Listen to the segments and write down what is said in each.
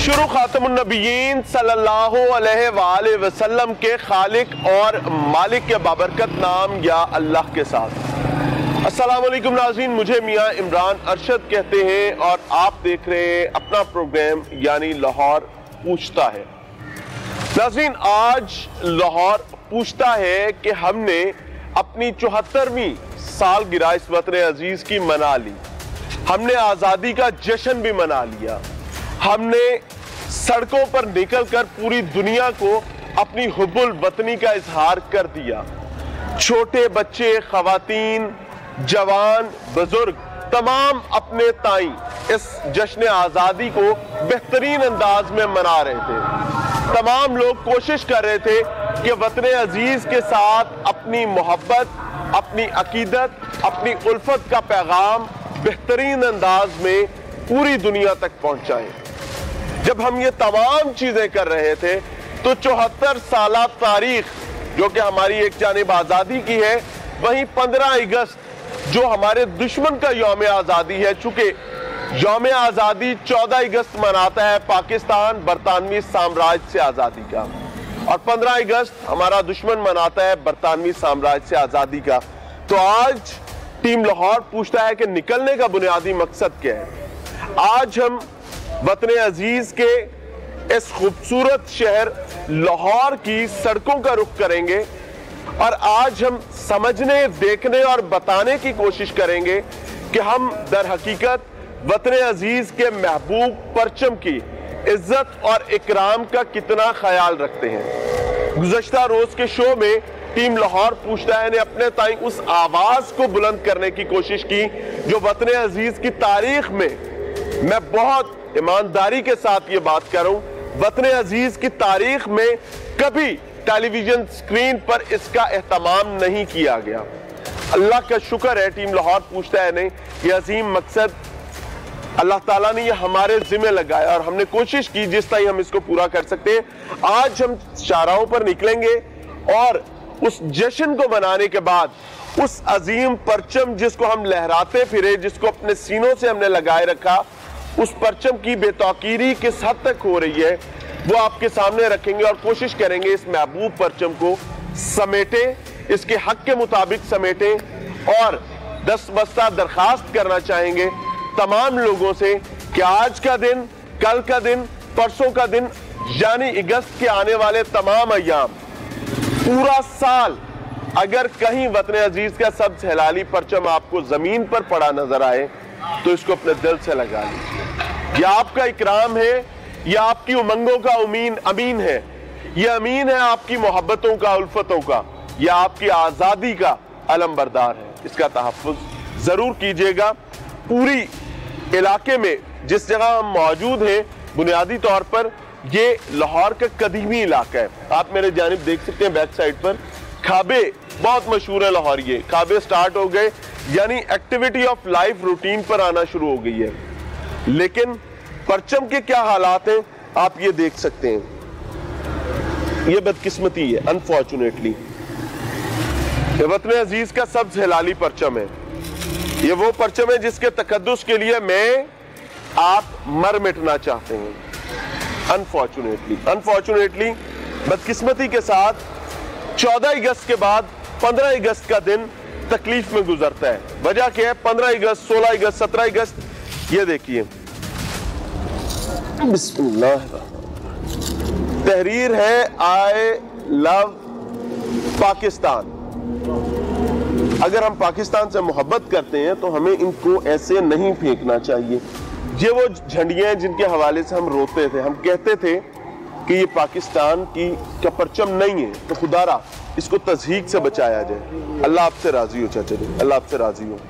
शुरू खातमुन नबिय्यीन सल्लल्लाहु अलैहि वसल्लम के खालिक और मालिक के बाबरकत नाम या अल्लाह के साथ। अस्सलाम वालेकुम नाज़रीन, मुझे मियाँ इमरान अरशद कहते हैं और आप देख रहे हैं अपना प्रोग्राम यानी लाहौर पूछता है। नाज़रीन, आज लाहौर पूछता है कि हमने अपनी 74वीं सालगिरह इस वतन अजीज की मना ली, हमने आज़ादी का जश्न भी मना लिया, हमने सड़कों पर निकलकर पूरी दुनिया को अपनी हुब्बुल वतनी का इजहार कर दिया। छोटे बच्चे, खवातीन, जवान, बुजुर्ग तमाम अपने ताई इस जश्न आज़ादी को बेहतरीन अंदाज में मना रहे थे। तमाम लोग कोशिश कर रहे थे कि वतन अजीज के साथ अपनी मोहब्बत, अपनी अकीदत, अपनी उल्फत का पैगाम बेहतरीन अंदाज में पूरी दुनिया तक पहुंचाएं। जब हम ये तमाम चीजें कर रहे थे तो 74 साल तारीख जो कि हमारी एक जानिब आजादी की है, वहीं 15 अगस्त जो हमारे दुश्मन का यौम आजादी है, चूंकि यौम आजादी 14 अगस्त मनाता है पाकिस्तान बरतानवी साम्राज्य से आजादी का, और 15 अगस्त हमारा दुश्मन मनाता है बरतानवी साम्राज्य से आजादी का। तो आज टीम लाहौर पूछता है कि निकलने का बुनियादी मकसद क्या है। आज हम वतन अजीज के इस खूबसूरत शहर लाहौर की सड़कों का रुख करेंगे और आज हम समझने, देखने और बताने की कोशिश करेंगे कि हम दर हकीकत वतन अजीज के महबूब परचम की इज्जत और इकराम का कितना ख्याल रखते हैं। गुज़श्ता रोज के शो में टीम लाहौर पूछता है ने अपने ताई उस आवाज को बुलंद करने की कोशिश की जो वतन अजीज की तारीख में, मैं बहुत ईमानदारी के साथ ये बात कर रहा हूं, वतन अजीज की तारीख में कभी टेलीविजन स्क्रीन पर इसका एहतमाम नहीं किया गया। अल्लाह का शुक्र है टीम लाहौर पूछता है ने ये अजीम मकसद अल्लाह ताला ने ये हमारे जिम्मे लगाया और हमने कोशिश की जिस तरह हम इसको पूरा कर सकते हैं। आज हम शाहराहों पर निकलेंगे और उस जश्न को मनाने के बाद उस अजीम परचम जिसको हम लहराते फिरे, जिसको अपने सीनों से हमने लगाए रखा, उस परचम की बेतौकीरी किस हद तक हो रही है वो आपके सामने रखेंगे और कोशिश करेंगे इस महबूब परचम को समेटें, इसके हक के मुताबिक समेटें। और दस्तबस्ता दरखास्त करना चाहेंगे तमाम लोगों से कि आज का दिन, कल का दिन, परसों का दिन यानी अगस्त के आने वाले तमाम अय्याम, पूरा साल अगर कहीं वतन अजीज का सब्ज हिलाली परचम आपको जमीन पर पड़ा नजर आए तो इसको अपने दिल से लगा लीजिए। यह आपका इकराम है, यह आपकी उमंगों का अमीन है, यह अमीन है आपकी मोहब्बतों का, उल्फतों का, यह आपकी आजादी का अलम बरदार है। इसका तहफ़्फ़ुज़ जरूर कीजिएगा। पूरी इलाके में जिस जगह हम मौजूद हैं बुनियादी तौर पर ये लाहौर का कदीमी इलाका है। आप मेरे जानिब देख सकते हैं बैक साइड पर खाबे बहुत मशहूर है लाहौर। ये खाबे स्टार्ट हो गए यानी एक्टिविटी ऑफ लाइफ रूटीन पर आना शुरू हो गई है। लेकिन परचम के क्या हालात हैं आप ये देख सकते हैं। ये बदकिस्मती है, अनफॉर्चुनेटली ये वतन अजीज का सब्ज हिलाली परचम है। ये वो परचम है जिसके तकद्दुस के लिए मैं आप मर मिटना चाहते हैं। अनफॉर्चुनेटली बदकिस्मती के साथ 14 अगस्त के बाद 15 अगस्त का दिन तकलीफ में गुजरता है। वजह क्या है? 15 अगस्त, 16 अगस्त, 17 अगस्त, ये देखिए बिस्मिल्लाह, तहरीर है आई लव पाकिस्तान। अगर हम पाकिस्तान से मोहब्बत करते हैं तो हमें इनको ऐसे नहीं फेंकना चाहिए। ये वो झंडियां हैं जिनके हवाले से हम रोते थे, हम कहते थे कि ये पाकिस्तान की का परचम नहीं है, तो खुदारा इसको तज़हीक से बचाया जाए। अल्लाह आपसे राजी हो चाचा जी, अल्लाह आपसे राजी हो।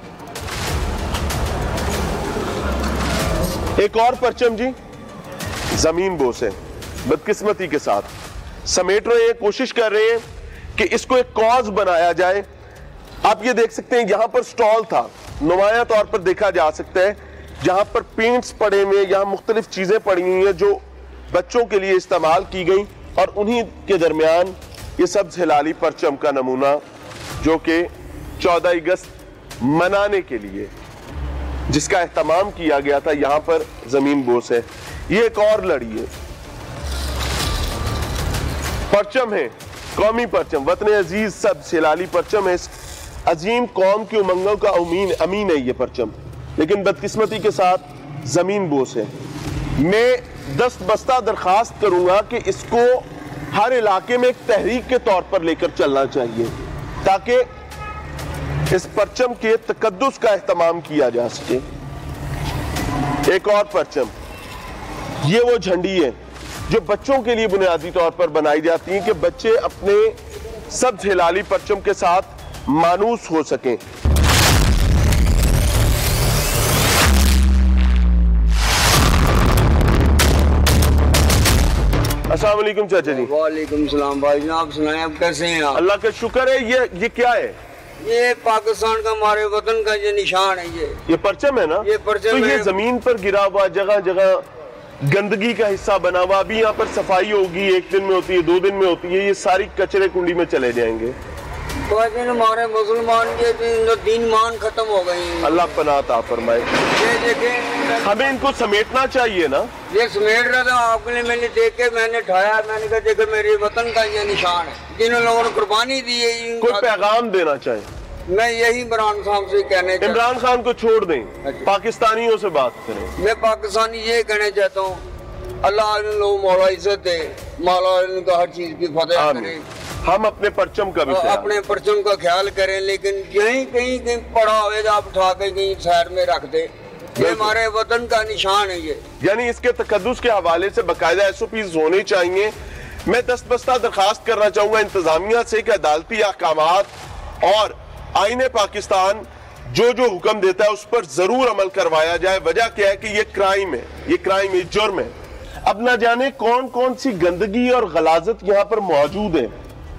एक और परचम जी जमीन बोस है, बदकिस्मती के साथ समेट रहे हैं, कोशिश कर रहे हैं कि इसको एक कॉज बनाया जाए। आप ये देख सकते हैं यहां पर स्टॉल था, नुमाया तौर पर देखा जा सकता है, जहां पर पेंट्स पड़े हुए, यहां मुख्तलिफ चीजें पड़ी हुई हैं जो बच्चों के लिए इस्तेमाल की गई, और उन्हीं के दरमियान ये सब्ज हिलाली परचम का नमूना जो कि 14 अगस्त मनाने के लिए जिसका एहतमाम किया गया था, यहां पर जमीन बोस है। ये एक और लड़ी है, परचम है, कौमी परचम, वतन अजीज सब हिलाली परचम है। अजीम कौम की उमंगों का अमीन है ये परचम, लेकिन बदकिस्मती के साथ जमीन बोस है। मैं दस्त बस्ता दरखास्त करूंगा कि इसको हर इलाके में एक तहरीक के तौर पर लेकर चलना चाहिए, ताकि इस परचम के तकद्दुस का एहतमाम किया जा सके। एक और परचम, ये वो झंडी है जो बच्चों के लिए बुनियादी तौर पर बनाई जाती है कि बच्चे अपने सब्ज हिलाली परचम के साथ मानूस हो सकें। अस्सलाम वालेकुम चाचा जी। वालेकुम सलाम भाई जान, आप सुनाएं, आप कैसे हैं? आप? अल्लाह का शुक्र है। ये क्या है? ये पाकिस्तान का, हमारे वतन का ये निशान है। ये परचम है ना? ये परचम तो ये जमीन पर गिरा हुआ, जगह जगह गंदगी का हिस्सा बना हुआ। अभी यहाँ पर सफाई होगी, 1 दिन में होती है, 2 दिन में होती है, ये सारी कचरे कुंडी में चले जाएंगे। तो हमारे मुसलमान के दीन मान खत्म हो गए। अल्लाह पनाह अता फरमाए। ये देखें, हमें इनको समेटना चाहिए ना। ये समेट रहा था आपने, मैंने देख के मैंने उठाया, मैंने कहा देखो मेरे वतन का ये निशान है, जिन लोगों ने कुर्बानी दी है। कोई पैगाम देना चाहे? मैं यही इमरान खान से कहने, इमरान खान को छोड़ दें, पाकिस्तानियों से बात करें। मैं पाकिस्तानी ये कहना चाहता हूँ, अल्लाह इन लोग मौला इज्जत दे, मौला इनका हर चीज की फतेह करे। हम अपने परचम का भी अपने परचम का ख्याल करें, लेकिन यहीं कहीं पड़ा हुए आप उठा के कहीं शहर में रख दे। ये हमारे वतन का निशान है ये। यानी इसके तकद्दुस के हवाले से बाकायदा SOPs होने चाहिए। मैं दस्तबस्ता दरखास्त करना चाहूंगा इंतजामिया से कि अदालती अहकामात और आईने पाकिस्तान जो जो हुक्म देता है उस पर जरूर अमल करवाया जाए। वजह क्या है कि ये क्राइम है, ये क्राइम है, जुर्म है। अब ना जाने कौन कौन सी गंदगी और गलाजत यहाँ पर मौजूद है।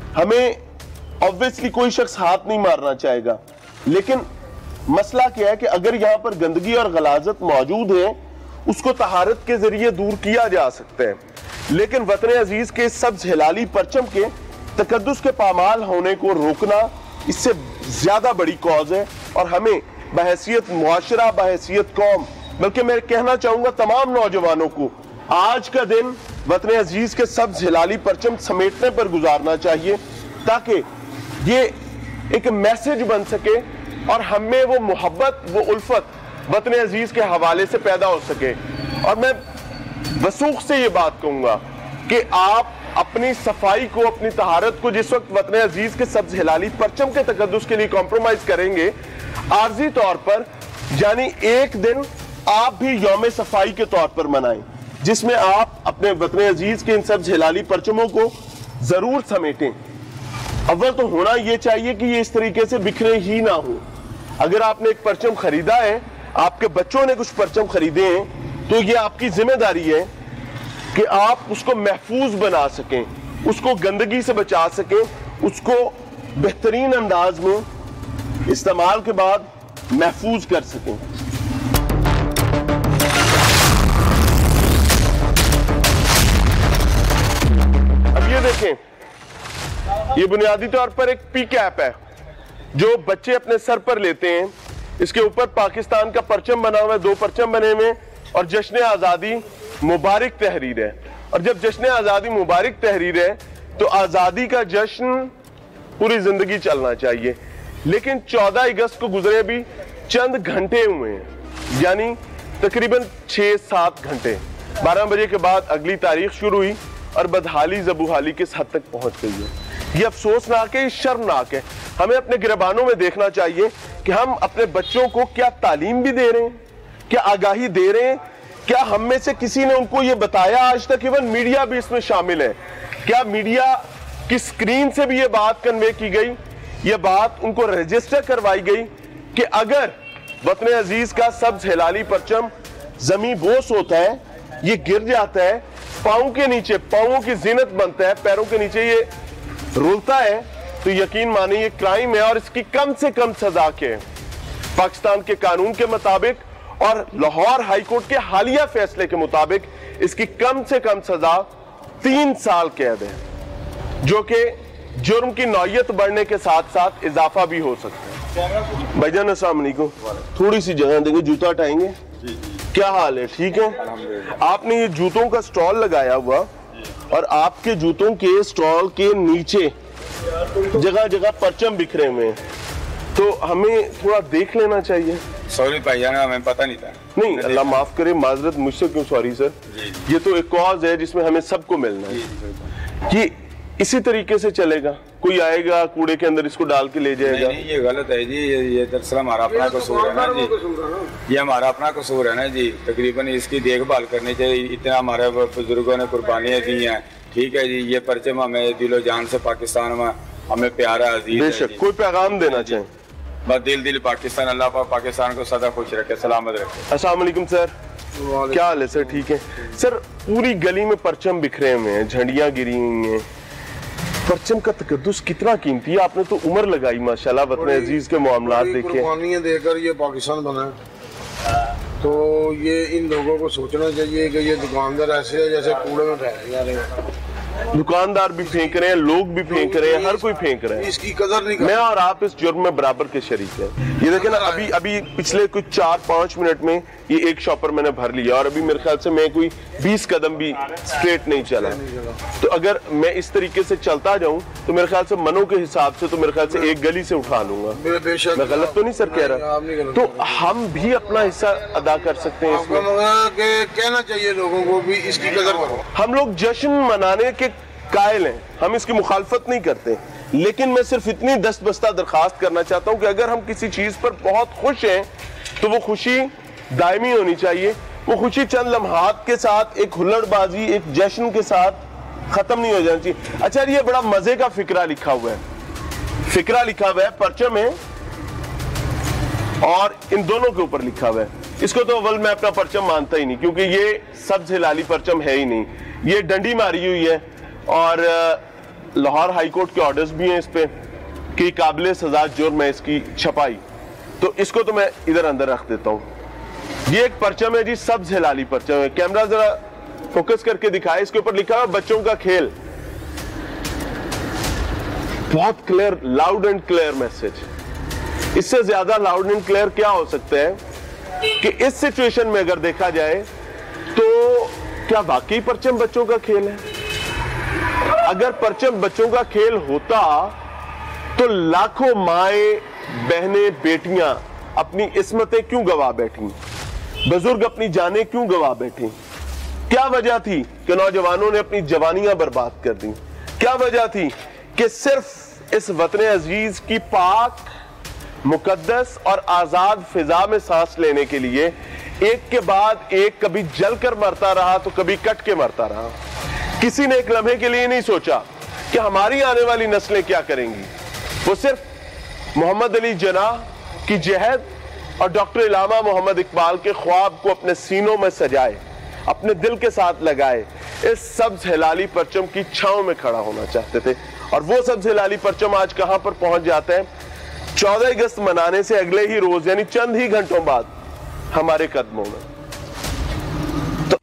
हमें ऑब्वियसली कोई शख्स हाथ नहीं मारना चाहेगा, लेकिन मसला क्या है कि अगर यहाँ पर गंदगी और गलाजत मौजूद है उसको तहारत के जरिए दूर किया जा सकता है। लेकिन वतन अजीज के सब्ज हिलाली परचम के तकद्दुस के पामाल होने को रोकना इससे ज्यादा बड़ी कॉज है। और हमें बहैसियत मुआशरा, बहैसियत कौम, बल्कि मैं कहना चाहूंगा तमाम नौजवानों को आज का दिन वतन अजीज के सब्ज हिलाली परचम समेटने पर गुजारना चाहिए, ताकि ये एक मैसेज बन सके और हमें वो मोहब्बत, वो उल्फत वतन अजीज के हवाले से पैदा हो सके। और मैं वसूख से ये बात कहूंगा कि आप अपनी सफाई को, अपनी तहारत को जिस वक्त वतन अजीज के सब्ज हिलाली परचम के तकद्दुस के लिए कॉम्प्रोमाइज करेंगे आर्जी तौर पर, यानी एक दिन आप भी यौम सफाई के तौर पर मनाएं, जिसमें आप अपने वतन अजीज के इन सब्ज हिलाली परचमों को जरूर समेटें। अव्वल तो होना यह चाहिए कि ये इस तरीके से बिखरे ही ना हो। अगर आपने एक परचम खरीदा है, आपके बच्चों ने कुछ परचम खरीदे हैं, तो ये आपकी जिम्मेदारी है कि आप उसको महफूज बना सकें, उसको गंदगी से बचा सकें, उसको बेहतरीन अंदाज में इस्तेमाल के बाद महफूज कर सकें। अब ये देखें, ये बुनियादी तौर पर एक पी कैप है जो बच्चे अपने सर पर लेते हैं। इसके ऊपर पाकिस्तान का परचम बना हुआ है, 2 परचम बने हुए, और जश्न आजादी मुबारक तहरीर है। और जब जश्न आजादी मुबारक तहरीर है तो आजादी का जश्न पूरी जिंदगी चलना चाहिए। लेकिन 14 अगस्त को गुजरे भी चंद घंटे हुए हैं, यानी तकरीबन 6-7 घंटे। 12 बजे के बाद अगली तारीख शुरू हुई और बदहाली जबूहाली किस हद तक पहुंच गई है। ये अफसोसनाक है, ये शर्मनाक है। हमें अपने गिरबानों में देखना चाहिए कि हम अपने बच्चों को क्या तालीम भी दे रहे हैं, क्या आगाही दे रहे हैं, क्या हम में से किसी ने उनको ये बताया आज तक। इवन मीडिया भी इसमें शामिल है। क्या मीडिया की स्क्रीन से भी ये बात कन्वे की गई, ये बात उनको रजिस्टर करवाई गई कि अगर वतन अजीज का सब्ज हिलाली परचम जमी बोस होता है, ये गिर जाता है, पांव के नीचे, पांवों की जीनत बनता है, पैरों के नीचे ये रुलता है, तो यकीन मानिए ये क्राइम है और इसकी कम से कम सजा के पाकिस्तान के कानून के मुताबिक और लाहौर हाई कोर्ट के हालिया फैसले के मुताबिक इसकी कम से कम सजा 3 साल कैद है, जो कि जुर्म की नौयत बढ़ने के साथ साथ इजाफा भी हो सकता है। भाईजान अस्सलाम वालेकुम, थोड़ी सी जगह देंगे, जूता हटाएंगे। क्या हाल है? ठीक है। आपने ये जूतों का स्टॉल लगाया हुआ और आपके जूतों के स्टॉल के नीचे जगह जगह परचम बिखरे हुए हैं, तो हमें थोड़ा देख लेना चाहिए। सॉरी भाईजान, हमें पता नहीं था। नहीं, अल्लाह माफ करे, माजरत मुझसे क्यों सॉरी सर। ये तो एक कॉज है जिसमें हमें सबको मिलना है। ये इसी तरीके से चलेगा? कोई आएगा कूड़े के अंदर इसको डाल के ले जाएगा? नहीं, ये गलत है जी। ये दरअसल हमारा अपना कसूर है ना जी। ये हमारा अपना कसूर है ना जी। तकरीबन इसकी देखभाल करनी चाहिए। इतना हमारे बुजुर्गों ने कुर्बानियां दी हैं, ठीक है जी। ये परचम हमें दिलो जान से पाकिस्तान में हमें प्यारा अजीज है। बेशक, कोई पैगाम देना चाहें? बस दिल पाकिस्तान, अल्लाह पाक पाकिस्तान को सदा खुश रखे, सलामत रखे। अस्सलाम वालेकुम सर, क्या हाल है सर? ठीक है सर। पूरी गली में परचम बिखरे हुए हैं, झंडियां गिरी हुई हैं। परचम का तकद्दुस कितना कीमती है। आपने तो उम्र लगाई माशाल्लाह, वतन अजीज के मामलात देखे, कुर्बानियां देकर ये पाकिस्तान बना है। तो ये इन लोगों को सोचना चाहिए कि ये दुकानदार ऐसे है जैसे कूड़े में फेंक जा रहे हैं। दुकानदार भी फेंक रहे हैं, लोग भी फेंक रहे हैं, हर कोई फेंक रहा है। इसकी कदर नहीं मैं और आप इस जुर्म में बराबर के शरीक हैं। ये देखें ना, अभी पिछले कुछ 4-5 मिनट में ये एक शॉपर मैंने भर लिया और अभी मेरे ख्याल से मैं कोई 20 कदम भी स्ट्रेट नहीं चला। तो अगर मैं इस तरीके से चलता जाऊं तो मेरे ख्याल से मनों के हिसाब से तो मेरे ख्याल से एक गली से उठा लूंगा। मैं गलत तो नहीं सर कह रहा? तो हम भी अपना हिस्सा अदा कर सकते हैं इसमें। कहना चाहिए लोगों को भी इसकी कदर करो। हम लोग जश्न मनाने के कायल हैं, हम इसकी मुखालफत नहीं करते, लेकिन मैं सिर्फ इतनी दस्तबस्ता दरखास्त करना चाहता हूं कि अगर हम किसी चीज पर बहुत खुश हैं तो वो खुशी दायमी होनी चाहिए। वो खुशी चंद लम्हात के साथ, एक हुल्लड़बाजी, एक जश्न के साथ खत्म नहीं हो जानी चाहिए। अच्छा, ये बड़ा मजे का फिक्रा लिखा हुआ है, परचम है और इन दोनों के ऊपर लिखा हुआ है। इसको तो अव्वल मैं अपना परचम मानता ही नहीं, क्योंकि ये सब्ज हिलाली परचम है ही नहीं, ये डंडी मारी हुई है और लाहौर हाई कोर्ट के ऑर्डर्स भी हैं इस पे कि काबिल सजा जुर्म है इसकी छपाई। तो इसको तो मैं इधर अंदर रख देता हूं। ये एक परचम है जी, सब्ज हिलाली परचम है। कैमरा जरा फोकस करके दिखाए, इसके ऊपर लिखा है बच्चों का खेल। बहुत clear, loud and clear message. इससे ज्यादा लाउड एंड क्लियर क्या हो सकता है कि इस सिचुएशन में अगर देखा जाए तो क्या वाकई परचम बच्चों का खेल है? अगर परचम बच्चों का खेल होता तो लाखों माएं, बहनें, बेटियां अपनी इस्मतें क्यों गवा बैठी, बुजुर्ग अपनी जानें क्यों गवा बैठी? क्या वजह थी कि नौजवानों ने अपनी जवानियां बर्बाद कर दी? क्या वजह थी कि सिर्फ इस वतन अजीज की पाक, मुकद्दस और आजाद फिजा में सांस लेने के लिए एक के बाद एक कभी जलकर मरता रहा तो कभी कट के मरता रहा? किसी ने एक लम्हे के लिए नहीं सोचा कि हमारी आने वाली नस्लें क्या करेंगी। वो सिर्फ मोहम्मद अली जिन्नाह की जहद और डॉक्टर इलामा मोहम्मद इकबाल के ख्वाब को अपने सीनों में सजाए, अपने दिल के साथ लगाए, इस सब्ज हिलाली परचम की छांव में खड़ा होना चाहते थे। और वो सब्ज हिलाली परचम आज कहां पर पहुंच जाता है? 14 अगस्त मनाने से अगले ही रोज, यानी चंद ही घंटों बाद, हमारे कदमों में। तो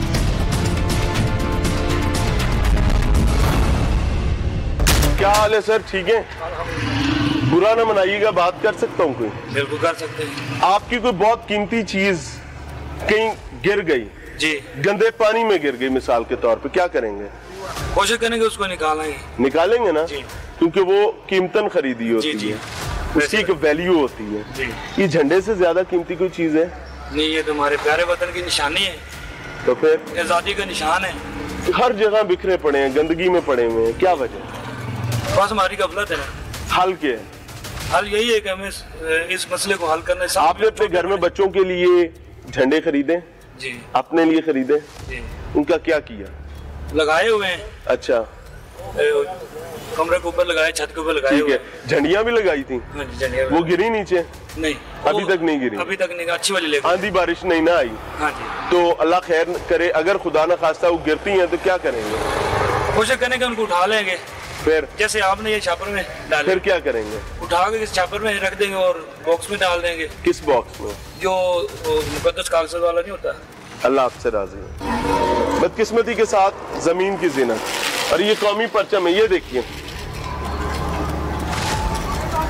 क्या हाल है सर? ठीक है, बुरा ना मनाइएगा, बात कर सकता हूँ? कोई बिल्कुल कर सकते हैं। आपकी कोई बहुत कीमती चीज कहीं गिर गई जी, गंदे पानी में गिर गई मिसाल के तौर पे, क्या करेंगे? कोशिश करेंगे उसको निकालेंगे ना जी। क्योंकि वो कीमतन खरीदी होती जी, जी। है, उसकी एक वैल्यू होती है जी। ये झंडे से ज्यादा कीमती कोई चीज है नहीं, ये तो हमारे प्यारे वतन की निशानी है, तो फिर आजादी का निशान है। हर जगह बिखरे पड़े हैं, गंदगी में पड़े हुए हैं, क्या वजह? बस हमारी गफलत है ना। हल क्या है? हल यही है कि हमें इस मसले को हल करने से आपने अपने घर में बच्चों के लिए झंडे खरीदे? जी। अपने लिए खरीदे? जी। उनका क्या किया? लगाए हुए हैं। अच्छा, कमरे के ऊपर लगाए, छत के ऊपर लगाए हुए। झंडियां भी लगाई थी? हाँ जी, झंडियां। वो गिरी नीचे? नहीं, अभी तक नहीं गिरी। अभी तक नहीं, अच्छी वाली लेकर। आंधी बारिश नहीं ना आई? हाँ जी। तो अल्लाह खैर करे, अगर खुदा न खास्ता वो गिरती हैं तो क्या करेंगे? कोशिश करेंगे उनको उठा लेंगे। फिर जैसे आपने ये छापर में डाले, फिर क्या करेंगे? उठा के इस छापर में रख देंगे और बॉक्स में डाल देंगे। किस बॉक्स में? जो मुकद्दस कागजात वाला नहीं होता। अल्लाह आपसे राजी है। बदकिस्मती के साथ जमीन की जिन्नत। और ये कौमी परचम है, ये देखिए,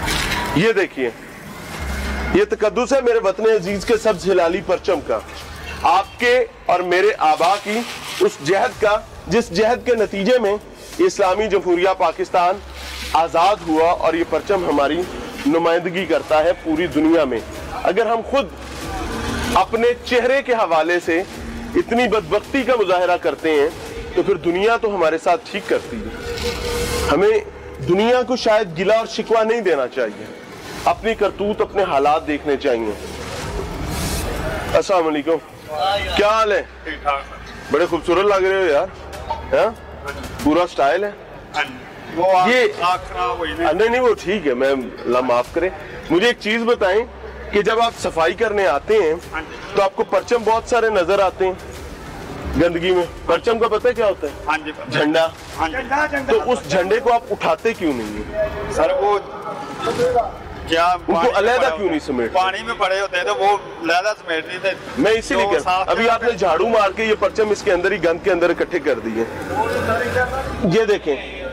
ये देखिए, ये तकद्दुस है मेरे वतन अजीज के सब्ज हिलाली परचम का। आपके और मेरे आबा की उस जहद का, जिस जहद के नतीजे में इस्लामी जमहूरिया पाकिस्तान आज़ाद हुआ और ये परचम हमारी नुमाइंदगी करता है पूरी दुनिया में। अगर हम खुद अपने चेहरे के हवाले से इतनी बदबख्ती का मुजाहरा करते हैं तो फिर दुनिया तो हमारे साथ ठीक करती है। हमें दुनिया को शायद गिला और शिकवा नहीं देना चाहिए, अपनी करतूत, अपने हालात देखने चाहिए। अस्सलाम वालेकुम, क्या हाल है? बड़े खूबसूरत लग रहे हो यार, है? पूरा स्टाइल है ये। नहीं वो ठीक है, मैं अल्लाह माफ करे। मुझे एक चीज बताएं कि जब आप सफाई करने आते हैं तो आपको परचम बहुत सारे नजर आते हैं गंदगी में। परचम का पता है क्या होता है? झंडा। तो उस झंडे को आप उठाते क्यों नहीं है सर? वो क्या उनको अलहदा क्यों नहीं समेट? पानी में पड़े होते हैं तो वो अलहदा समेट नहीं थे। मैं इसीलिए कह रहा हूं, अभी आपने झाड़ू मार के ये परचम इसके अंदर ही, गंद के अंदर इकट्ठे कर दिए। ये देखें,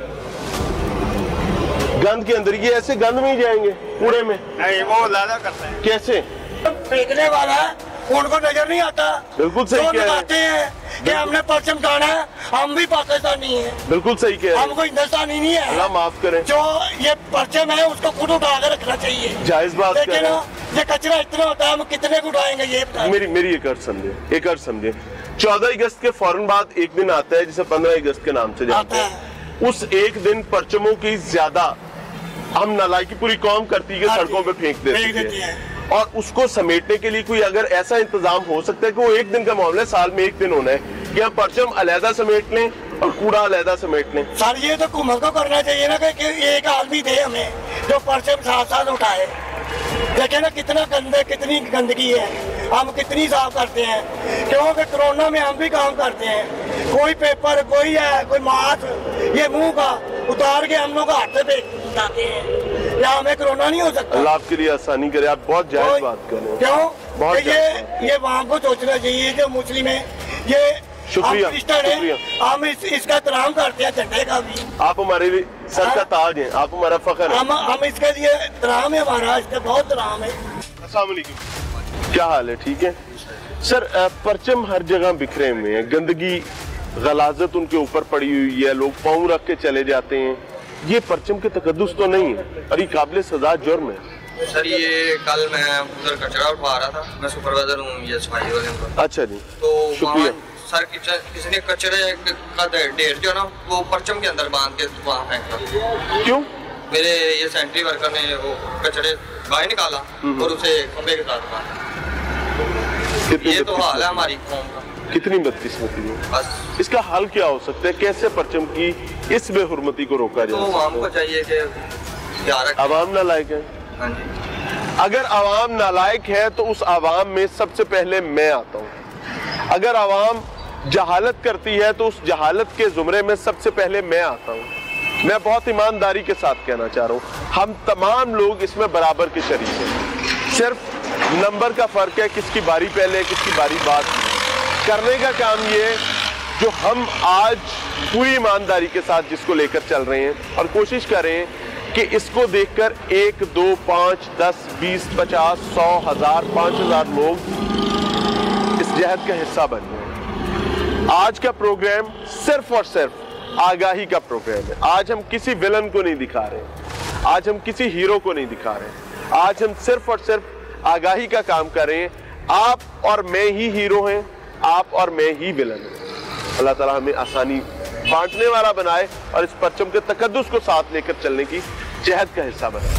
गंद के अंदर, ये ऐसे गंद में ही जाएंगे कूड़े में? नहीं, वो अलहदा करते हैं। कैसे? फेंकने वाला उनको नजर नहीं आता। बिल्कुल सही कह रहे हैं कि हमने परचम टाना है, हम भी पाकिस्तानी हैं। बिल्कुल सही कह रहे हैं, हमको हिंदुस्तानी नहीं है। अल्लाह माफ करे। जो ये परचम है उसको खुद उठा कर रखना चाहिए। जायज बात लेकिन कह रहे हैं। ये कचरा इतना होता है, हम कितने को उठाएंगे ये बताएं। मेरी एक अर्ज समझे, एक अर्ज समझे। 14 अगस्त के फौरन बाद एक दिन आता है जिसे 15 अगस्त के नाम से जानते हैं। उस एक दिन परचमों की ज्यादा हम नालायकी पूरी कौम करती है, सड़कों पे फेंक देती है। और उसको समेटने के लिए कोई अगर ऐसा इंतजाम हो सकता है कि वो एक दिन का मामला है, साल में एक दिन होना है कि हम परचम अलहदा समेट लें और कूड़ा अलहदा समेट लें। सर ये तो हुकूमत को करना चाहिए ना कि एक आदमी दे हमें जो परचम साथ साथ उठाए। देखे ना कितना कितनी गंदगी है, हम कितनी साफ करते हैं। क्योंकि कोरोना में हम भी काम करते हैं, कोई पेपर, कोई है, कोई मास्क, ये मुंह का उतार के हम लोग हाथ पे उठाते हैं। या हमें कोरोना नहीं हो सकता? अल्लाह आपके लिए आसानी करे, आप बहुत जायज बात कर रहे हैं। क्यों? बहुत ये वहाँ को सोचना चाहिए जो मुस्लिम है, ये शुक्रिया, हम इसका एहतराम करते हैं, झंडे का भी। आप हमारे लिए सर का ताज हैं, आप हमारा फख्र है। हम इसके लिए एहतराम है हमारा, इसका बहुत एहतराम है। अस्सलाम वालेकुम, क्या हाल है? ठीक है सर। परचम हर जगह बिखरे हुए हैं, गंदगी गलाजत उनके ऊपर पड़ी हुई है, लोग पाँव रख के चले जाते हैं। ये परचम के तकद्दुस तो नहीं है और ये काबिल सजा जुर्म है। सर ये कल मैं उधर कचरा उठा रहा था, मैं सुपरवाइजर हूँ ये सफाई वाले का। अच्छा जी, तो शुक्रिया। सर किसी ने कचरे का ढेर जो ना वो परचम के अंदर बांध के वहाँ फेंका। क्यों? मेरे ये सेंट्री वर्कर ने वो कचरे बाहर निकाला और उसे खंबे के साथ बांधा। ये तो हाल है हमारी कौम का। कितनी बदकिस्मती है। बस इसका हल क्या हो सकता है? कैसे परचम की इस बेहुरमती को रोका जाए? तो हमको चाहिए कि आवाम नालायक है। हाँ जी, अगर आवाम नालायक है तो उस आवाम में सबसे पहले मैं आता हूँ। अगर आवाम जहालत करती है तो उस जहालत के जुमरे में सबसे पहले मैं आता हूँ। मैं बहुत ईमानदारी के साथ कहना चाह रहा हूँ, हम तमाम लोग इसमें बराबर के शरीक हैं। सिर्फ नंबर का फर्क है, किसकी बारी पहले, किसकी बारी बाद। करने का काम ये जो हम आज पूरी ईमानदारी के साथ जिसको लेकर चल रहे हैं और कोशिश कर रहे हैं कि इसको देखकर 1, 2, 5, 10, 20, 50, 100, 1000, 5000 लोग इस जहद का हिस्सा बन जाए। आज का प्रोग्राम सिर्फ और सिर्फ आगाही का प्रोग्राम है। आज हम किसी विलन को नहीं दिखा रहे, आज हम किसी हीरो को नहीं दिखा रहे, आज हम सिर्फ और सिर्फ आगाही का काम कर रहे हैं। आप और मैं ही हीरो हैं, आप और मैं ही विलन हैं। अल्लाह ताला हमें आसानी बांटने वाला बनाए और इस परचम के तकद्दुस को साथ लेकर चलने की जहद का हिस्सा बनाए।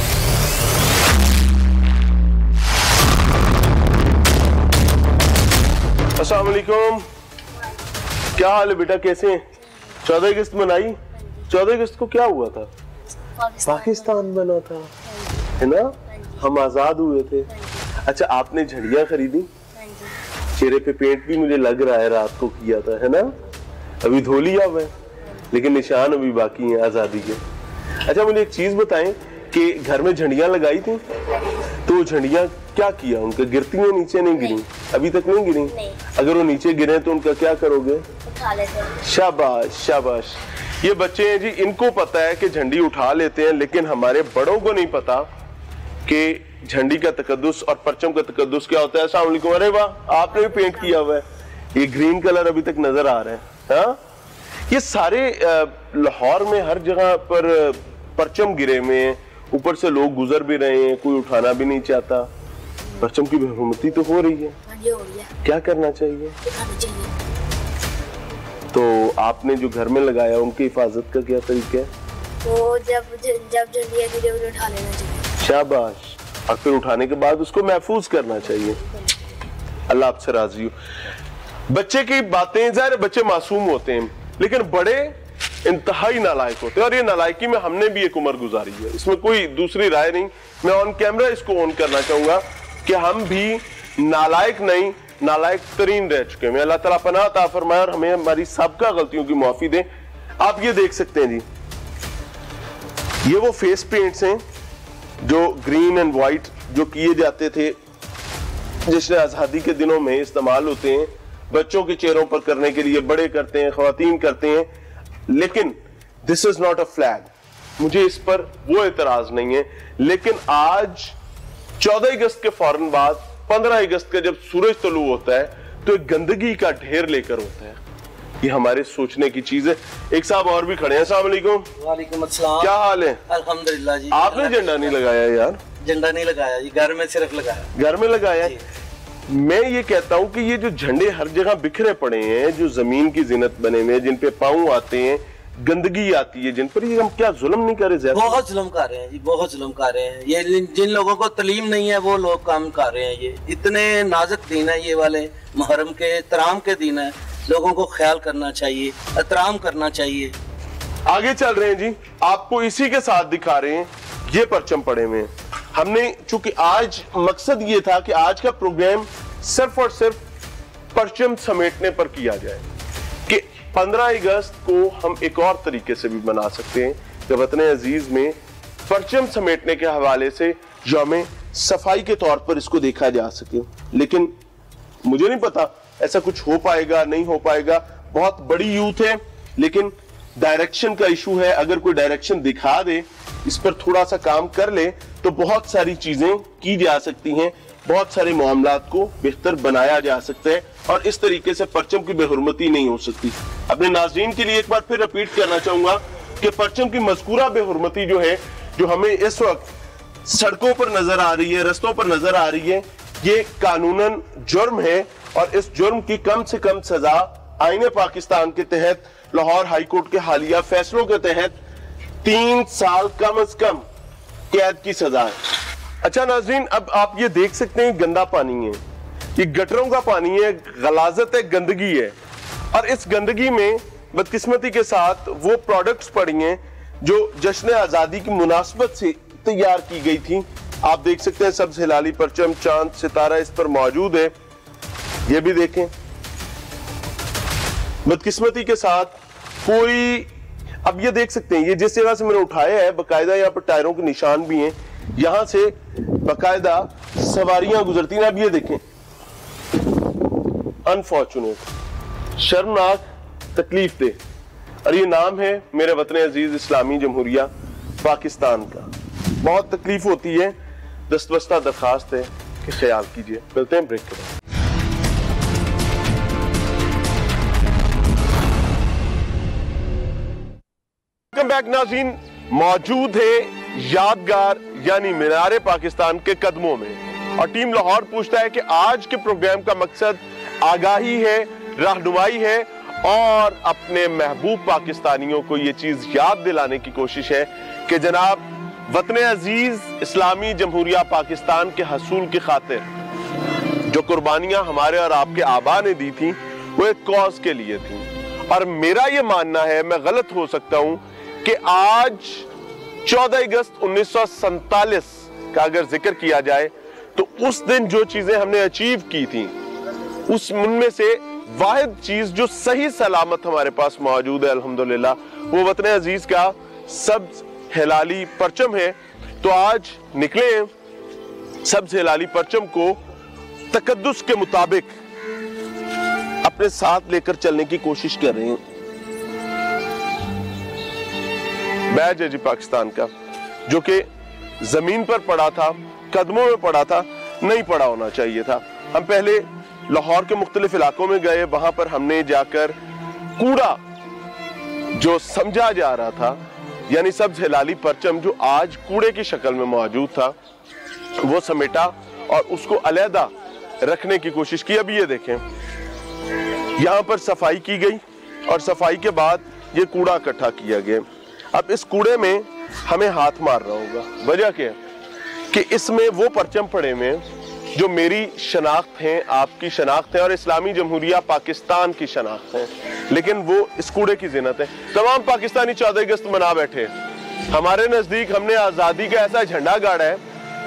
अस्सलाम वालेकुम, क्या हाल है बेटा, कैसे हैं? 14 अगस्त मनाई? 14 अगस्त को क्या हुआ था? पाकिस्तान बना था, है ना? हम आजाद हुए थे। अच्छा, आपने झंडियां खरीदी? चेहरे पे पेंट भी मुझे लग रहा है रात को किया था, है ना? अभी धो लिया हुआ है, लेकिन निशान अभी बाकी हैं आजादी के। अच्छा, मुझे एक चीज बताएं कि घर में झंडियां लगाई थी तो झंडियां क्या किया? उनका गिरती हैं नीचे? नहीं गिरी, अभी तक नहीं गिरी। अगर वो नीचे गिरे तो उनका क्या करोगे? उठा लेते हैं। शाबाश शाबाश, ये बच्चे हैं जी, इनको पता है कि झंडी उठा लेते हैं, लेकिन हमारे बड़ों को नहीं पता कि झंडी का तकद्दुस और परचम का तकद्दुस क्या होता है। अस्सलाम वालेकुम। अरे वाह, आपने भी पेंट किया हुआ है, ये ग्रीन कलर अभी तक नजर आ रहा है। हाँ, ये सारे लाहौर में हर जगह पर परचम गिरे हुए हैं, ऊपर से लोग गुजर भी रहे हैं, कोई उठाना भी नहीं चाहता। परचम की बेहुरमती तो हो रही है, क्या करना चाहिए? तो आपने जो घर में लगाया उनकी हिफाजत का क्या तरीका है? वो जब झंडियाँ गिरे उन्हें उठा लेना चाहिए। शाबाश। और फिर उठाने के बाद उसको महफूज करना चाहिए। अल्लाह आपसे राजी हो। बच्चे की बातें, ज़ाहिर है बच्चे मासूम होते हैं, लेकिन बड़े इंतहाई नालायक होते हैं, और ये नालायकी में हमने भी एक उम्र गुजारी है, इसमें कोई दूसरी राय नहीं। मैं ऑन कैमरा इसको ऑन करना चाहूंगा कि हम भी नालायक नहीं, नालायक तरीन रह चुके हैं। अल्लाह ताला पनाह अता फरमाए और हमें हमारी सबका गलतियों की माफी दे। आप ये देख सकते हैं जी, ये वो फेस पेंट्स हैं जो ग्रीन एंड व्हाइट जो किए जाते थे जश्न आजादी के दिनों में इस्तेमाल होते हैं, बच्चों के चेहरों पर करने के लिए, बड़े करते हैं, ख्वातीन करते हैं, लेकिन this is not a flag. मुझे इस पर वो एतराज नहीं है, लेकिन आज 14 अगस्त के फौरन बाद 15 अगस्त का जब सूरज तलू होता है तो एक गंदगी का ढेर लेकर होता है। ये हमारे सोचने की चीज है। एक साहब और भी खड़े हैं। अस्सलाम वालेकुम। वालेकुम अस्सलाम। क्या हाल है? अल्हम्दुलिल्लाह जी। आपने झंडा नहीं लगाया यार? झंडा नहीं लगाया जी, घर में सिर्फ लगाया। घर में लगाया? मैं ये कहता हूँ कि ये जो झंडे हर जगह बिखरे पड़े हैं, जो जमीन की जिनत बने हुए हैं, जिन पे पाँव आते हैं, गंदगी आती है जिन पर, ये हम क्या जुल्म नहीं कर रहे? बहुत जुल्म कर रहे हैं जी, बहुत जुल्म कर रहे हैं। ये जिन लोगों को तलीम नहीं है वो लोग काम कर रहे हैं। ये इतने नाजुक दिन है, ये वाले मुहर्रम के एहतराम के दिन है, लोगों को ख्याल करना चाहिए, एहतराम करना चाहिए। आगे चल रहे हैं जी, आपको इसी के साथ दिखा रहे हैं, ये परचम पड़े हुए हैं। हमने चूंकि आज मकसद ये था कि आज का प्रोग्राम सिर्फ और सिर्फ परचम समेटने पर किया जाए कि 15 अगस्त को हम एक और तरीके से भी मना सकते हैं कि वतन अजीज में परचम समेटने के हवाले से यौम सफाई के तौर पर इसको देखा जा सके। लेकिन मुझे नहीं पता ऐसा कुछ हो पाएगा नहीं हो पाएगा। बहुत बड़ी यूथ है, लेकिन डायरेक्शन का इशू है। अगर कोई डायरेक्शन दिखा दे, इस पर थोड़ा सा काम कर ले, तो बहुत सारी चीजें की जा सकती हैं, बहुत सारे मामलात को बेहतर बनाया जा सकता है, और इस तरीके से परचम की बेहुरमती नहीं हो सकती। अपने नाज़रीन के लिए एक बार फिर रिपीट करना चाहूंगा कि परचम की मज़कूरा बेहुरमती जो है, जो हमें इस वक्त सड़कों पर नजर आ रही है, रस्तों पर नजर आ रही है, ये कानूनन जुर्म है, और इस जुर्म की कम से कम सजा आईने पाकिस्तान के तहत, लाहौर हाई कोर्ट के हालिया फैसलों के तहत 3 साल कम से कम कैद की सजा है। अच्छा नाज़रीन, अब आप ये देख सकते हैं गंदा पानी है, ये गटरों का पानी है, गलाजत है, गंदगी है, और इस गंदगी में बदकिस्मती के साथ वो प्रोडक्ट्स पड़ी हैं जो जश्न आजादी की मुनासबत से तैयार की गई थी। आप देख सकते हैं सब्ज हिलाली परचम, चांद सितारा इस पर मौजूद है। ये भी देखें, बदकिस्मती के साथ कोई, अब ये देख सकते हैं, ये जिस जगह से मैंने उठाया है बाकायदा यहाँ पर टायरों के निशान भी हैं, यहां से बाकायदा सवारियां गुजरती हैं। अब ये देखें, अनफॉर्चुनेट, शर्मनाक, तकलीफ दे, और ये नाम है मेरे वतन अजीज इस्लामी जमहूरिया पाकिस्तान का। बहुत तकलीफ होती है, दस्तबस्ता दरखास्त है कि ख्याल कीजिए। मिलते हैं ब्रेक के बाद। वेलकम बैक नाज़रीन, मौजूद है यादगार यानी मीनारे पाकिस्तान के कदमों में, और टीम लाहौर पूछता है कि आज के प्रोग्राम का मकसद आगाही है, रहनुमाई है, और अपने महबूब पाकिस्तानियों को ये चीज याद दिलाने की कोशिश है कि जनाब वतन अजीज इस्लामी जमहूरिया पाकिस्तान के हसूल की खातिर जो कुर्बानियां हमारे और आपके आबा ने दी थी, वो एक कॉज के लिए थी। और मेरा ये मानना है, मैं गलत हो सकता हूं, कि आज 14 अगस्त 1947 का अगर जिक्र किया जाए तो उस दिन जो चीजें हमने अचीव की थी, उस उनमें से वाहिद चीज जो सही सलामत हमारे पास मौजूद है अल्हम्दुलिल्लाह, वो वतन अजीज का सब्ज हिलाली परचम है। तो आज निकले सब्ज हिलाली परचम को तकद्दुस के मुताबिक अपने साथ लेकर चलने की कोशिश कर रहे हैं। बैज है जी पाकिस्तान का, जो कि जमीन पर पड़ा था, कदमों में पड़ा था, नहीं पड़ा होना चाहिए था। हम पहले लाहौर के मुख्तलिफ इलाकों में गए, वहां पर हमने जाकर कूड़ा जो समझा जा रहा था, यानी सब्ज हिलाली परचम जो आज कूड़े की शक्ल में मौजूद था, वो समेटा और उसको अलहदा रखने की कोशिश की। अब ये देखें, यहां पर सफाई की गई और सफाई के बाद ये कूड़ा इकट्ठा किया गया। अब इस कूड़े में हमें हाथ मार रहा होगा। वजह क्या है कि इसमें वो परचम पड़े हुए जो मेरी शनाख्त है, आपकी शनाख्त है और इस्लामी जमहूरिया पाकिस्तान की शनाख्त है, लेकिन वो इस कूड़े की जिन्नत है। तमाम पाकिस्तानी 14 अगस्त मना बैठे। हमारे नजदीक हमने आजादी का ऐसा झंडा गाड़ा है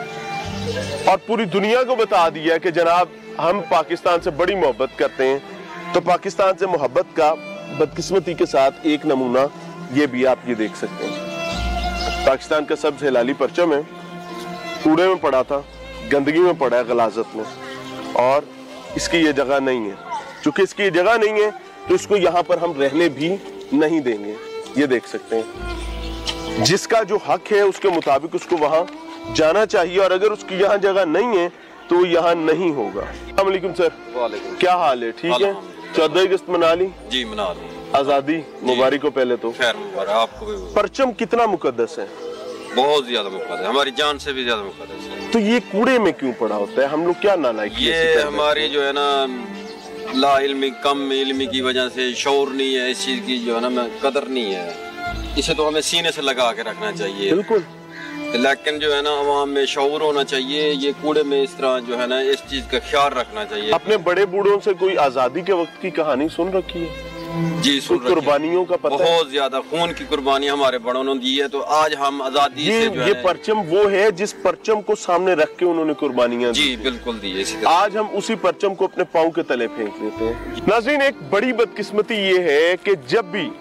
और पूरी दुनिया को बता दिया कि जनाब हम पाकिस्तान से बड़ी मोहब्बत करते हैं। तो पाकिस्तान से मोहब्बत का बदकिस्मती के साथ एक नमूना ये भी आप ये देख सकते हैं। पाकिस्तान का सब्ज हिलाली परचम है, कूड़े में पड़ा था, गंदगी में पड़ा है, गलाजत में, और इसकी ये जगह नहीं है। चूंकि इसकी ये जगह नहीं है तो इसको यहाँ पर हम रहने भी नहीं देंगे। ये देख सकते हैं, जिसका जो हक है उसके मुताबिक उसको वहां जाना चाहिए, और अगर उसकी यहाँ जगह नहीं है तो यहाँ नहीं होगा। अस्सलाम वालेकुम सर। वालेकुम। क्या हाल है? ठीक है। 14 अगस्त मना ली? जी मना ली। आजादी मुबारक हो। पहले तो खैर मुबारक आपको भी। परचम कितना मुकद्दस है? बहुत ज्यादा मुकद्दस है, हमारी जान से भी ज्यादा मुकद्दस है। तो ये कूड़े में क्यों पड़ा होता है? हम लोग क्या नालायक? ये हमारी जो है ना ला इल्मी, कम इल्मी की वजह से शऊर नहीं है इस चीज की, जो है ना कदर नहीं है। इसे तो हमें सीने से लगा के रखना चाहिए। बिल्कुल। लेकिन जो है ना अवाम में शऊर होना चाहिए। ये कूड़े में इस तरह जो है ना इस चीज का ख्याल रखना चाहिए। अपने बड़े बूढ़ों से कोई आजादी के वक्त की कहानी सुन रखी है? जी सुन रखी है। कुर्बानियों का पता बहुत ज्यादा खून की कुर्बानी हमारे बड़ों ने दी है, तो आज हम आजादी से जो ये परचम वो है जिस परचम को सामने रख के उन्होंने कुर्बानियां जी बिल्कुल दी है। आज हम उसी परचम को अपने पांव के तले फेंक देते हैं। नाज़रीन, एक बड़ी बदकिस्मती ये है कि जब भी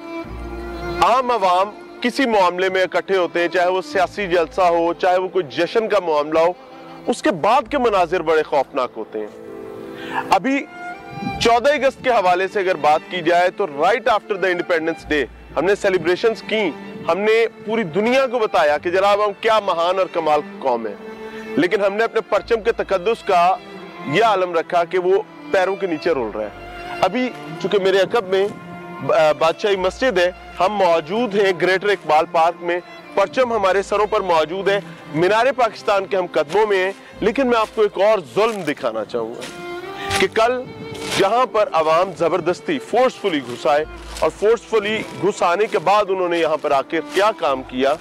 आम आवाम किसी मामले में इकट्ठे होते हैं, चाहे वो सियासी जलसा हो, चाहे वो कोई जश्न का मामला हो, उसके बाद के मनाजिर बड़े खौफनाक होते हैं। अभी 14 अगस्त के हवाले से अगर बात की जाए तो right after the independence day हमने सेलिब्रेशंस की, हमने पूरी दुनिया को बताया कि जनाब हम क्या महान और कमाल कौम है, लेकिन हमने अपने परचम के तकद्दुस का यह आलम रखा कि वो पैरों के नीचे रोल रहा है। अभी चूंकि मेरे अकब में बादशाही मस्जिद है, हम मौजूद हैं ग्रेटर इकबाल पार्क में, परचम हमारे सरों पर मौजूद है, मीनारे पाकिस्तान के हम कदमों में हैं। लेकिन मैं आपको एक और जुल्म दिखाना चाहूंगा कि कल जहां पर अवाम जबरदस्ती फोर्सफुली घुस आए और फोर्सफुली घुस आने के बाद उन्होंने यहां पर आकर क्या काम किया,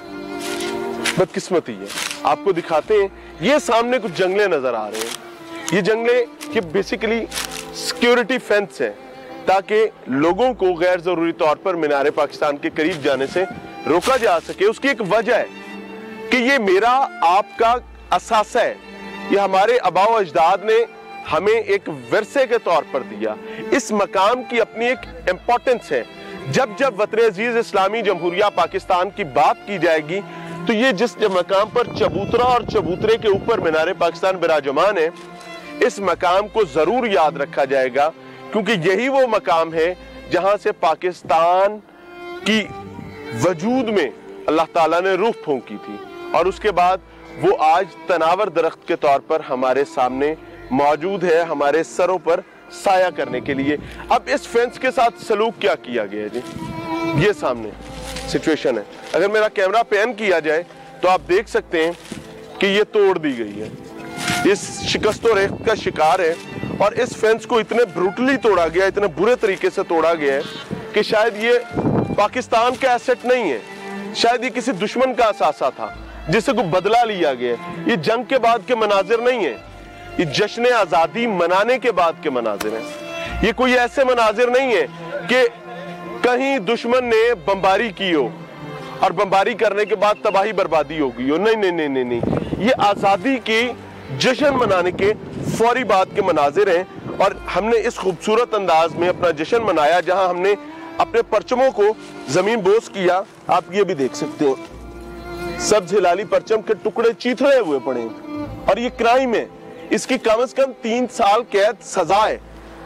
बदकिस्मती है। आपको दिखाते हैं, ये सामने कुछ जंगले नजर आ रहे हैं। ये जंगले ये बेसिकली सिक्योरिटी फेंस है ताकि लोगों को गैर जरूरी तौर पर मीनारे पाकिस्तान के करीब जाने से रोका जा सके। उसकी एक वजह है कि ये मेरा आपका असासा है, ये हमारे आबाओ अजदाद ने हमें एक विरसे के तौर पर दिया। इस मकाम की अपनी एक इंपॉर्टेंस है। जब जब वतन अजीज इस्लामी जमहूरिया पाकिस्तान की बात की जाएगी तो ये जिस मकाम पर चबूतरा और चबूतरे के ऊपर मीनारे पाकिस्तान विराजमान है, इस मकाम को जरूर याद रखा जाएगा, क्योंकि यही वो मकाम है जहां से पाकिस्तान की वजूद में अल्लाह ताला ने रूह फूंकी थी, और उसके बाद वो आज तनावर दरख्त के तौर पर हमारे सामने मौजूद है, हमारे सरों पर साया करने के लिए। अब इस फेंस के साथ सलूक क्या किया गया जी, ये सामने सिचुएशन है। अगर मेरा कैमरा पैन किया जाए तो आप देख सकते हैं कि ये तोड़ दी गई है, इस शिकस्त और रेख्त का शिकार है, और इस फेंस को इतने ब्रूटली तोड़ा गया, इतने बुरे तरीके से तोड़ा गया है कि शायद ये पाकिस्तान का एसेट नहीं है, शायद ये किसी दुश्मन का असासा था जिससे को बदला लिया गया। ये जंग के बाद के मनाजिर नहीं है, ये जश्न आजादी मनाने के बाद के मनाजिर हैं। ये कोई ऐसे मनाजिर नहीं है कि कहीं दुश्मन ने बमबारी की हो और बमबारी करने के बाद तबाही बर्बादी हो गई हो। नहीं नहीं नहीं नहीं नहीं, ये आजादी की जश्न मनाने के फौरी बाद के मनाजिर हैं, और हमने इस खूबसूरत अंदाज में अपना जश्न मनाया जहां हमने अपने परचमों को जमीन बोस किया। आप ये भी देख सकते हैं, सब्ज हिलाली परचम के टुकड़े चीथड़े हुए पड़े, और ये क्राइम है। इसकी कम से कम 3 साल कैद सजा है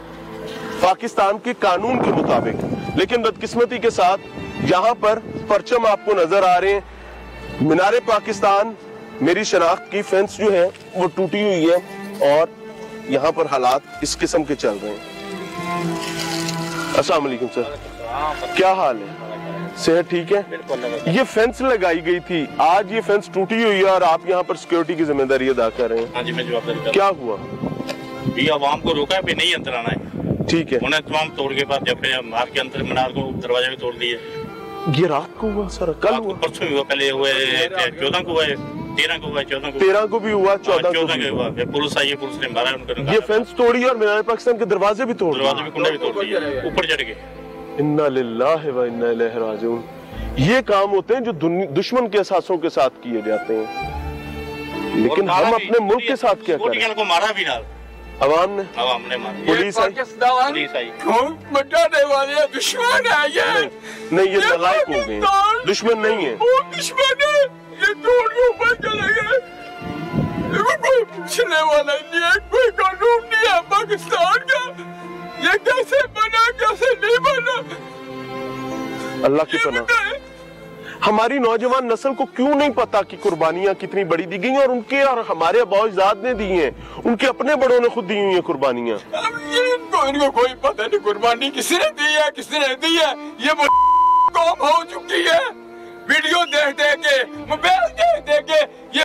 पाकिस्तान के कानून के मुताबिक। लेकिन बदकिस्मती के साथ यहाँ पर परचम आपको नजर आ रहे हैं, मीनारे पाकिस्तान मेरी शनाख्त की फेंस जो है वो टूटी हुई है और यहाँ पर हालात इस किस्म के चल रहे हैं। अस्सलाम वालेकुम सर, क्या हाल है? सेहत ठीक है? ये फेंस लगाई गई थी, आज ये फेंस टूटी हुई है और आप यहाँ पर सिक्योरिटी की जिम्मेदारी अदा कर रहे हैं। हाँ जी, मैं जवाबदारी। क्या हुआ? ये आवाम को रोका है, नहीं अंदर आना है। ठीक है, उन्हें तमाम तोड़ के बाद जब मार के अंदर मीनार को दरवाजा भी तोड़ दिए। ये रात को हुआ सर? कल हुआ? परसों हुआ, पहले हुए 14 को हुआ, 13 को हुआ, 14 को 13 को भी हुआ, 14 को भी हुआ। पुलिस आई है, पुलिस ने मारा उनको। ये फेंस तोड़ी और मीनार पाकिस्तान के दरवाजे भी तोड़, दरवाजे भी कुंडे भी तोड़ दिए, ऊपर चढ़ गए। इन्ना लिल्लाहि व इन्ना इलैहि राजिऊन। ये काम होते हैं जो दुश्मन के एहसासों के साथ किए जाते हैं, लेकिन हम अपने मुल्क के साथ क्या करें? को मारा भी ना अवाम ने मारा। पुलिस आई बचाने वाले दुश्मन है ये। नहीं, ये नलायक हो गए, दुश्मन नहीं है। दुश्मन है ये, तोड़ के ऊपर चले गए। कोई पूछने वाला नहीं है, कोई कानून नहीं है पाकिस्तान का। ये कैसे बना, कैसे नहीं बना? अल्लाह की पनाह। हमारी नौजवान नस्ल को क्यों नहीं पता कि कुर्बानियां कितनी बड़ी दी गई और उनके और हमारे अबाउजाद ने दी हैं, उनके अपने बड़ों ने खुद दी हुई हैं कुर्बानियां। इनको कोई पता नहीं कुर्बानी किसने दी है, किसने दी है। ये कौम हो चुकी है, वीडियो देख देख के, मोबाइल देख देख के ये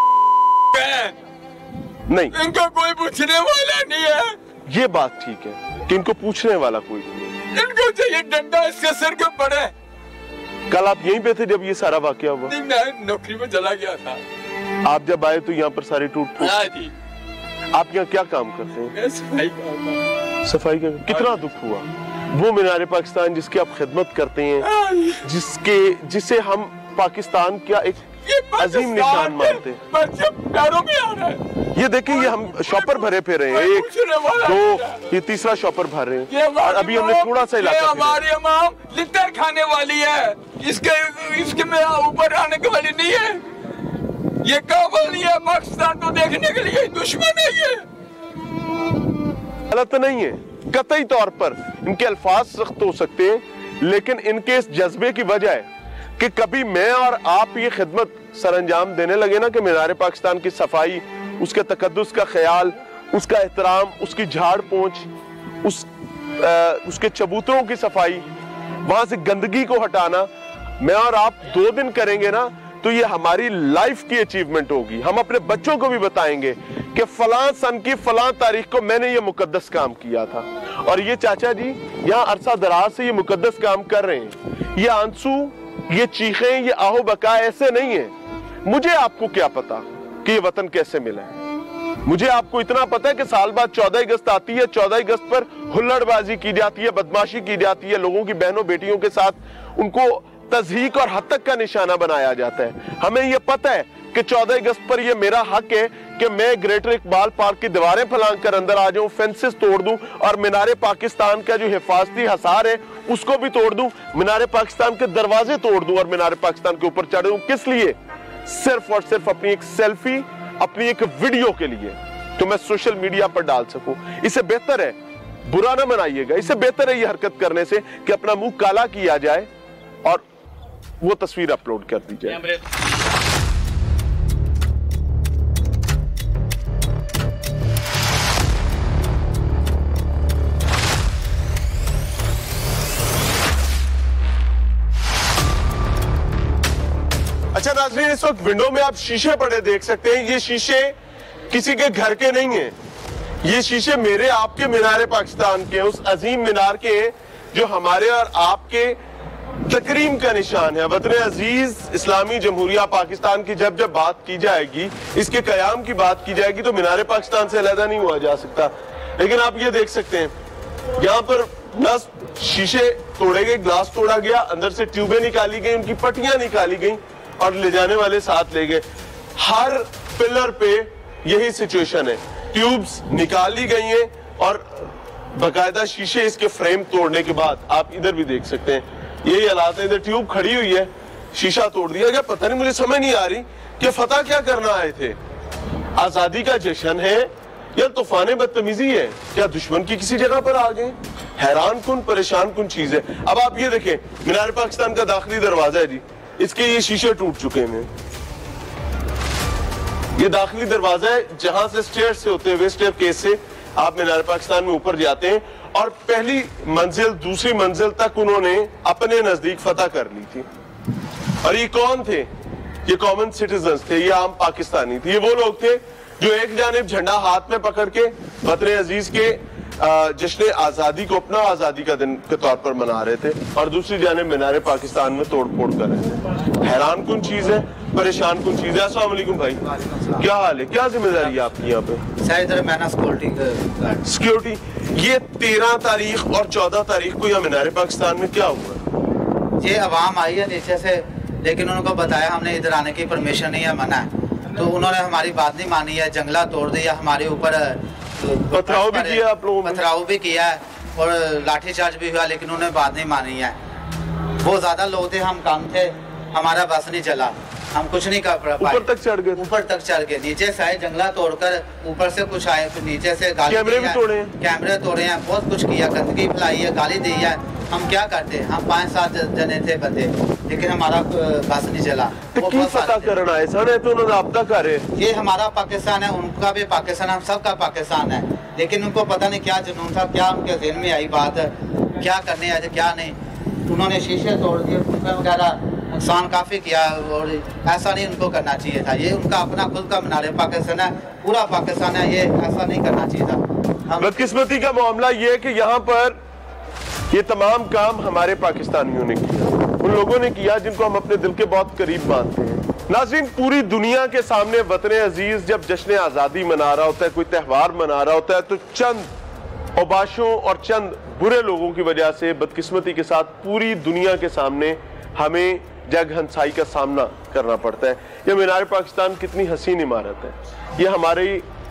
नहीं, इनको कोई पूछने वाला नहीं है। ये बात ठीक है कि इनको पूछने वाला कोई नहीं। इनको चाहिए डंडा इसके सर के पड़े। कल आप यहीं पे थे जब ये सारा वाकया हुआ? नहीं, मैं नौकरी में चला गया था। आप जब आए तो यहाँ पर सारी टूट फूट। आप यहाँ क्या काम करते हैं? सफाई का। कितना दुख हुआ। वो मीनार पाकिस्तान जिसकी आप खिदमत करते हैं, जिसे हम पाकिस्तान का एक अजीम निशान मानते हैं। पैरों में आ रहा है। ये देखिए, ये हम शॉपर भरे फिर रहे हैं, 1 2 ये तीसरा शॉपर भर रहे हैं और अभी हमने थोड़ा सा इलाका। हमारी अमाम लिट्टर खाने वाली है, इसके में ऊपर आने की वाली नहीं है। ये काबुल है पाकिस्तान को देखने के लिए, दुश्मन है ये। गलत नहीं है, कतई तौर पर इनके अल्फाज सख्त हो सकते हैं, लेकिन इनके इस जज्बे की वजह है कि कभी मैं और आप ये खिदमत सरअंजाम देने लगे ना कि मीनार पाकिस्तान की सफाई, उसके तकद्दुस का ख्याल, उसका एहतराम, उसकी झाड़ पोंछ, उसके चबूतरों की सफाई, वहां से गंदगी को हटाना, मैं और आप 2 दिन करेंगे ना तो ये हमारी लाइफ की अचीवमेंट होगी। हम अपने बच्चों को भी बताएंगे कि फलां सन की फलां तारीख को मैंने ये मुकद्दस काम किया था और ये चाचा जी यहाँ अरसा दराज से ये मुकद्दस काम कर रहे हैं। ये आंसू, ये चीखें, ये आहो बका ऐसे नहीं है। मुझे आपको क्या पता कि ये वतन कैसे मिला है? मुझे आपको इतना पता है कि साल बाद 14 अगस्त आती है, 14 अगस्त पर हुल्लड़बाजी की जाती है, बदमाशी की जाती है, लोगों की बहनों बेटियों के साथ उनको तज़हीक और हद तक का निशाना बनाया जाता है। हमें यह पता है कि 14 अगस्त पर यह मेरा हक है कि मैं ग्रेटर इकबाल पार्क की दीवारें फलांग कर अंदर आ जाऊं, फेंसेस तोड़ दूं और मीनार पाकिस्तान का जो हिफाजती हसार है उसको भी तोड़ दूं, मीनार पाकिस्तान के दरवाजे तोड़ दूं और मीनार पाकिस्तान के ऊपर चढ़ दूं। किस लिए? सिर्फ और सिर्फ अपनी एक सेल्फी, अपनी एक वीडियो के लिए, तो मैं सोशल मीडिया पर डाल सकूं। इससे बेहतर है, बुरा ना मनाइएगा, इससे बेहतर है ये हरकत करने से कि अपना मुंह काला किया जाए और वो तस्वीर अपलोड कर दी जाए। अच्छा नाज़रीन, इस वक्त विंडो में आप शीशे पड़े देख सकते हैं। ये शीशे किसी के घर के नहीं हैं, ये शीशे मेरे आपके मीनार पाकिस्तान के, उस अजीम मीनार के जो हमारे और आपके तकरीम का निशान है। वतन अजीज इस्लामी जमहूरिया पाकिस्तान की जब जब बात की जाएगी, इसके कयाम की बात की जाएगी, तो मीनार पाकिस्तान से अलहदा नहीं हुआ जा सकता। लेकिन आप ये देख सकते हैं, यहाँ पर न शीशे तोड़े गए, ग्लास तोड़ा गया, अंदर से ट्यूबें निकाली गई, उनकी पट्टियां निकाली गई और ले जाने वाले साथ ले गए। हर पिलर पे यही सिचुएशन है, ट्यूब्स निकाली गई हैं और बाकायदा शीशे इसके फ्रेम तोड़ने के बाद आप इधर भी देख सकते हैं यही हालात है। इधर ट्यूब खड़ी हुई है, शीशा तोड़ दिया गया। पता नहीं, मुझे समझ नहीं आ रही कि फतह क्या करना आए थे। आजादी का जश्न है या तूफान बदतमीजी है? क्या दुश्मन की किसी जगह पर आ गए? हैरान कुन, परेशान कुन चीज है। अब आप ये देखें, मीनार पाकिस्तान का दाखिली दरवाजा है जी, इसके ये शीशे टूट चुके हैं। ये दाखिली दरवाजा है जहां से स्टेयर से होते हुए स्टेयर केस से आप मीनार पाकिस्तान में ऊपर जाते हैं और पहली मंजिल दूसरी मंजिल तक उन्होंने अपने नजदीक फतह कर ली थी। और ये कौन थे? ये कॉमन सिटीजन्स थे, ये आम पाकिस्तानी थे। ये वो लोग थे जो एक जानिब झंडा हाथ में पकड़ के वतन अजीज के जश्न आजादी को अपना आजादी का दिन के तौर पर मना रहे थे और दूसरी जानिब मीनार पाकिस्तान में तोड़ फोड़ कर रहे थे। हैरान कुन चीज है, परेशान कुन चीज है। अस्सलाम वालेकुम भाई, क्या हाल है? क्या जिम्मेदारी है आपकी यहाँ पे? सिक्योरिटी। ये 13 तारीख और 14 तारीख को यहाँ मीनार पाकिस्तान में क्या हुआ? ये अवाम आई है नीचे से, लेकिन उनको बताया हमने इधर आने की परमिशन नहीं है, मना है, तो उन्होंने हमारी बात नहीं मानी है, जंगला तोड़ दिया, हमारे ऊपर पथराव भी किया, आप लोगों पथराव भी किया है और लाठीचार्ज भी हुआ, लेकिन उन्होंने बात नहीं मानी है। वो ज्यादा लोग थे, हम कम थे, हमारा बस नहीं चला, हम कुछ नहीं कर पाए। ऊपर तक चढ़ गए? ऊपर तक चढ़ गए, नीचे से आए जंगला तोड़कर, ऊपर से कुछ आए, फिर नीचे से गाली, कैमरे भी तोड़े हैं, कैमरे तोड़े हैं, बहुत कुछ किया, गंदगी फैलाई है, गाली दी है। हम क्या करते? हम 5-7 जने थे बंदे, लेकिन हमारा बस नहीं चला। तो क्यों पता करना है सर? तो उन्होंने आपदा कर रहे। ये हमारा पाकिस्तान है, उनका भी पाकिस्तान, हम सबका पाकिस्तान है, लेकिन उनको पता नहीं क्या जुनून था, क्या उनके ज़हन में आई बात, क्या करने आए थे क्या नहीं। उन्होंने शीशे तोड़ दिए वगैरह, नुकसान काफी किया और ऐसा नहीं उनको करना चाहिए था। ये उनका अपना खुद का मीनार पाकिस्तान है, पूरा पाकिस्तान है, ये ऐसा नहीं करना चाहिए था। बदकिस्मती का मामला ये है कि यहाँ पर ये तमाम काम हमारे पाकिस्तानियों ने किया, उन लोगों ने किया जिनको हम अपने दिल के बहुत करीब मानते हैं। नाज़रीन, पूरी दुनिया के सामने वतन अजीज जब जश्न आज़ादी मना रहा होता है, कोई त्यौहार मना रहा होता है, तो चंद औबाशों और चंद बुरे लोगों की वजह से बदकिस्मती के साथ पूरी दुनिया के सामने हमें जग हंसाई का सामना करना पड़ता है। यह मीनार पाकिस्तान कितनी हसीन इमारत है, यह हमारी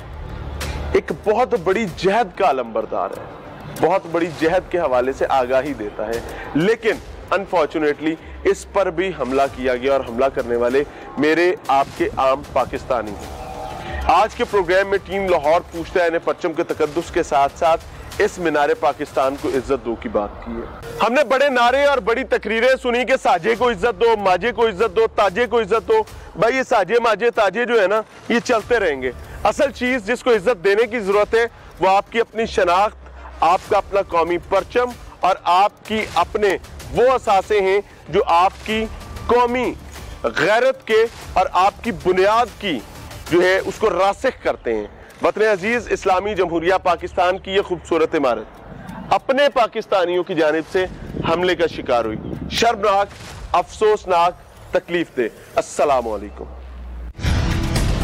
एक बहुत बड़ी जहद का अलंबरदार है, बहुत बड़ी जहद के हवाले से आगाही देता है, लेकिन अनफॉर्चुनेटली इस पर भी हमला किया गया और हमला करने वाले मेरे आपके आम पाकिस्तानी हैं। आज के प्रोग्राम में टीम लाहौर पूछता है परचम के तकद्दुस के साथ साथ इस मीनार पाकिस्तान को इज्जत दो की बात की है। हमने बड़े नारे और बड़ी तकरीरें सुनी कि साजे को इज्जत दो, माजे को इज्जत दो, ताजे को इज्जत दो। भाई ये साजे माजे ताजे जो है ना, ये चलते रहेंगे। असल चीज जिसको इज्जत देने की जरूरत है वो आपकी अपनी शनाख्त, आपका अपना कौमी परचम और आपकी अपने वो असासे हैं जो आपकी कौमी गैरत के और आपकी बुनियाद की जो है उसको रासिख करते हैं। वतन अजीज इस्लामी जमहूरिया पाकिस्तान की ये खूबसूरत इमारत अपने पाकिस्तानियों की जानिब से हमले का शिकार हुई। शर्मनाक, अफसोसनाक, तकलीफ दे। अस्सलाम वालेकुम।